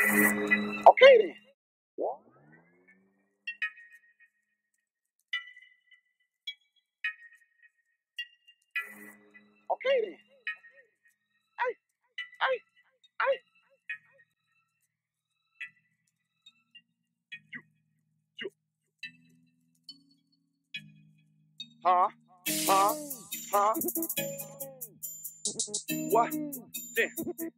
Okay then. Okay then. Hey, hey, hey. You, you. Huh? Huh? Huh? What? Then.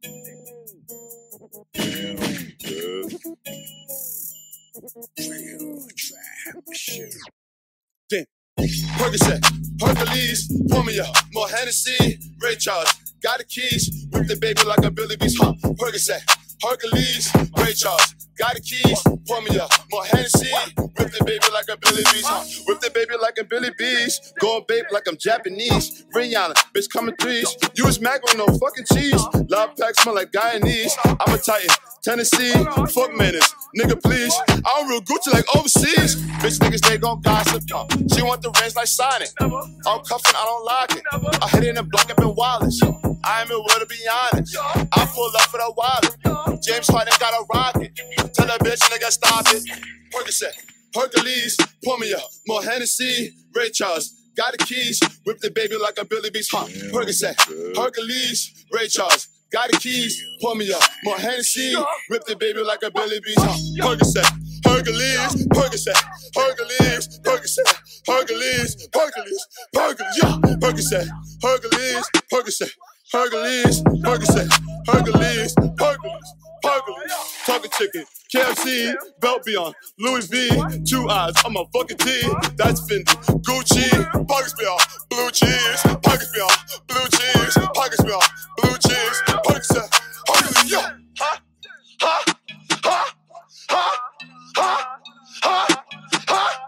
Then. Percocet, Hercules, pour me up, more Hennessy, Ray Charles, got the keys, whip the baby like a Billy Beast, huh? Percocet, Hercules, Ray Charles, got the keys, pour me up, more Hennessy, whip the baby like a Billy Beast, huh? Whip the baby like a Billy Beast, going babe like I'm Japanese, Rihanna, bitch coming threes, you was mac with no fucking cheese, love pack smell like Guyanese, I'm a Titan, Tennessee, fuck menace, nigga please, I'm real Gucci like overseas, bitch niggas they gon' gossip, she want the rings like Sonic, I'm cuffin', I don't like it, I hit it in the block up in Wallace, I am in will to be honest, I pull up for the wallet, James Harden got a rocket, tell that bitch nigga stop it, Percocet, Hercules, pour me up, more Hennessy, Ray Charles, got the keys, whip the baby like a Billy Beast, huh? Percocet, Hercules, Ray Charles, got the keys, pour me up, more Hennessy, whip the baby like a Billy Beast, huh? Percocet, Hercules, Percocet, Hercules, Percocet, Hercules, Hercules, Hercules, yeah, Percocet, Hercules, Percocet, Hercules, Percocet, Hercules, Hercules, Hercules, talking chicken, KFC, belt beyond, Louis V, 2 eyes on my fucking tee, that's Fendi, Gucci, pockets beyond, blue cheese, pockets beyond, blue cheese, pockets beyond, blue cheese, Percocet, Hercules, yeah, ha, ha, ha, ha, ha, ha, ha,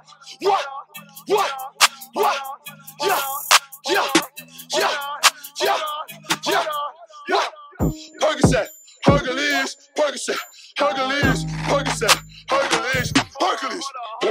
what, yeah, yeah, yeah, yeah, yeah, yeah, Percocet, Hercules, Percocet, Hercules, Percocet, Hercules, Hercules,